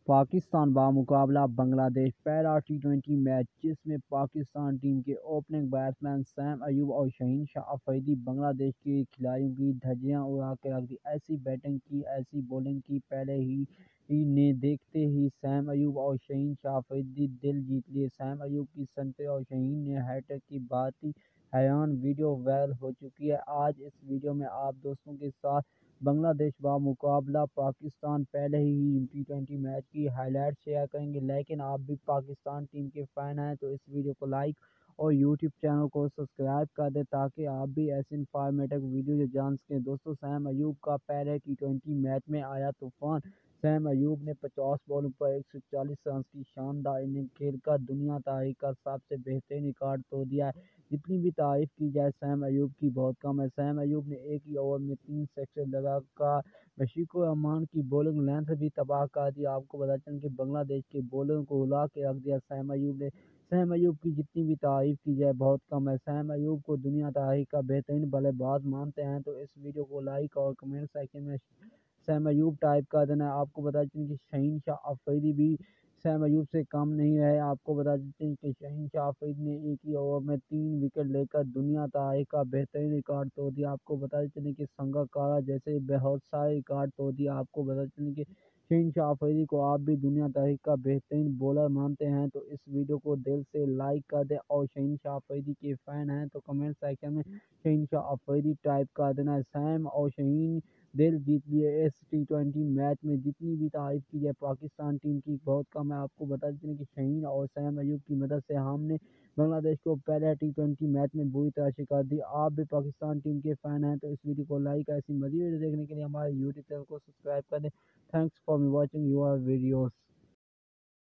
پاکستان بمقابلہ بنگلہ دیش پہلا ٹی20 میچ جس میں پاکستان ٹیم کے اوپننگ بیٹسمین سیم ایوب اور شہین شاہ آفریدی بنگلہ دیش کے کھلاڑیوں کی دھجیاں اڑا کے رکھ دی۔ ایسی بیٹنگ کی، ایسی بولنگ کی، پہلے ہی نے دیکھتے ہی سیم ایوب اور شہین شاہ آفریدی دل جیت لیے۔ سیم ایوب کی سنچری اور شہین نے ہیٹ ٹرک کی بات ہی حیران ویڈیو وائرل ہو چکی ہے۔ آج اس ویڈیو میں آپ دوستوں کے ساتھ بنگلہ دیش بمقابلہ پاکستان پہلے ہی ٹی20 میچ کی ہائی لائٹ شیئر کریں گے، لیکن آپ بھی پاکستان ٹیم کے فین ہیں تو اس ویڈیو کو لائک اور یوٹیوب چینل کو سبسکرائب کر دیں تاکہ آپ بھی ایسی انفارمیٹو ویڈیو جان سکیں۔ دوستوں، سیم ایوب کا پہلے ٹی20 میچ میں آیا طوفان۔ سیم ایوب نے 50 بالوں پر 140 رنز کی شاندار اننگ کھیل کر دنیا تاریخ کا سب سے بہترین ریکارڈ توڑ دیا ہے۔ جتنی بھی تعریف کی جائے سیم ایوب کی بہت کم ہے۔ سیم ایوب نے ایک ہی اوور میں 3 سکسر لگا کر مشفق الرحمان کی بولنگ لینتھ بھی تباہ کر دی۔ آپ کو بتا چلے کہ بنگلہ دیش کے بولروں کو رلا کے رکھ دیا سیم ایوب نے۔ سیم ایوب کی جتنی بھی تعریف کی جائے بہت کم ہے۔ سیم ایوب کو دنیا تاریخ کا بہترین بلے باز مانتے ہیں تو اس ویڈیو کو لائک اور کمنٹ سیکشن میں سیم ایوب ٹائپ کر دینا ہے۔ آپ کو بتا چلے کہ شہین شاہ آفریدی بھی سیم ایوب سے کم نہیں رہے۔ آپ کو بتا دیتے ہیں کہ شہین شاہ آفریدی نے ایک ہی اوور میں 3 وکٹ لے کر دنیا تاریخ کا بہترین ریکارڈ توڑ دیا۔ آپ کو بتا چلیں کہ سنگاکارا جیسے بہت سارے ریکارڈ توڑ دیا۔ آپ کو بتا چلیں کہ شہین شاہ آفریدی کو آپ بھی دنیا تاریخ کا بہترین بولر مانتے ہیں تو اس ویڈیو کو دل سے لائک کر دیں، اور شہین شاہ آفریدی کے فین ہیں تو کمنٹ سیکشن میں شہین شاہ آفریدی ٹائپ کر دینا ہے۔ سیم اور شہین دل جیت لیے اس ٹی20 میچ میں۔ جتنی بھی تعریف کی جائے پاکستان ٹیم کی بہت کم ہے۔ آپ کو بتا چلیں کہ شہین اور سیم ایوب کی مدد سے ہم نے بنگلہ دیش کو پہلے ٹی20 میچ میں بری طرح شکست دی۔ آپ بھی پاکستان ٹیم کے فین ہیں تو اس ویڈیو کو لائک، ایسی مزید ویڈیو دیکھنے کے لیے ہمارے یوٹیوب چینل کو سبسکرائب کر دیں۔ Thanks for watching your videos.